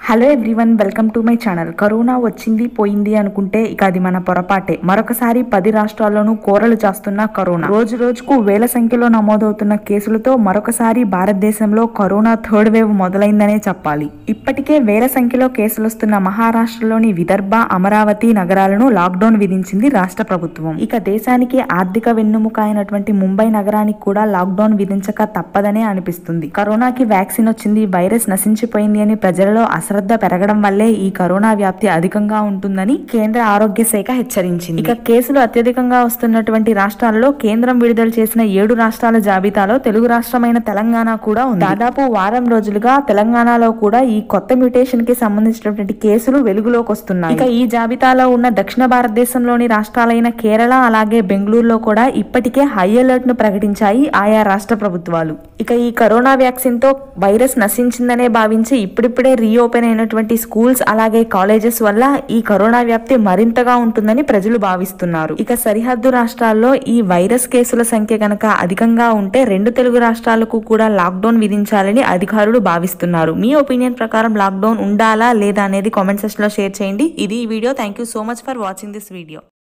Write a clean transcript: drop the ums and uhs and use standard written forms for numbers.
Hello everyone, welcome to my channel. Corona వచ్చింది పోయింది అనుకుంటే ఇక అది మన పొరపాటే. మరొకసారి 10 రాష్ట్రాల్లోనూ కోరలు చాస్తున్న కరోనా. రోజు రోజుకు వేల సంఖ్యలో నమోదవుతున్న కేసులతో మరొకసారి భారతదేశంలో కరోనా థర్డ్ వేవ్ మొదలైందనే చెప్పాలి. ఇప్పటికే వేల సంఖ్యలో కేసులొస్తున్న మహారాష్ట్రలోని విదర్భ, అమరావతి నగరాలను లాక్డౌన్ విధించింది రాష్ట్ర ప్రభుత్వం. ఇక దేశానికి ఆర్థిక వెన్నుముక అయినటువంటి ముంబై నగరానికి కూడా లాక్డౌన్ విధించక తప్పదనే అనిపిస్తుంది. కరోనాకి వ్యాక్సిన్ వచ్చింది, వైరస్ నశించిపోయింది అని ప్రజలలో శ్రద్ధ పెరగడం వల్లే ఈ కరోనా వ్యాప్తి అధికంగా ఉంటుందని కేంద్ర ఆరోగ్య శాఖ హెచ్చరించింది. ఇక కేసులు అత్యధికంగా వస్తున్నటువంటి రాష్ట్రాల్లో కేంద్రం విడుదల చేసిన 7 రాష్ట్రాల జాబితాలో తెలుగు రాష్ట్రమైన తెలంగాణ కూడా ఉంది. దాదాపు వారం రోజులుగా తెలంగాణలో కూడా ఈ కొత్త మ్యూటేషన్ కి సంబంధించినటువంటి కేసులు వెలుగులోకి వస్తున్నాయి. ఇక ఈ జాబితాలో ఉన్న దక్షిణ భారతదేశంలోని రాష్ట్రాలైన కేరళ అలాగే బెంగళూరులో కూడా ఇప్పటికే హై అలర్ట్ ను ప్రకటించాయి ఆయా రాష్ట్ర ప్రభుత్వాలు. ఇక ఈ కరోనా వ్యాక్సిన్ తో వైరస్ నశించిందనే భావించి ఇప్పుడిప్పుడే రీఓపెన్ అయినటువంటి స్కూల్స్ అలాగే కాలేజెస్ వల్ల ఈ కరోనా వ్యాప్తి మరింతగా ఉంటుందని ప్రజలు భావిస్తున్నారు. ఇక సరిహద్దు రాష్ట్రాల్లో ఈ వైరస్ కేసుల సంఖ్య గనక అధికంగా ఉంటే 2 తెలుగు రాష్ట్రాలకు కూడా లాక్డౌన్ విధించాలని అధికారులు భావిస్తున్నారు. మీ ఒపీనియన్ ప్రకారం లాక్డౌన్ ఉండాలా లేదా అనేది కామెంట్ సెక్షన్ లో షేర్ చేయండి. ఇది ఈ video. Thank you so much for watching this video.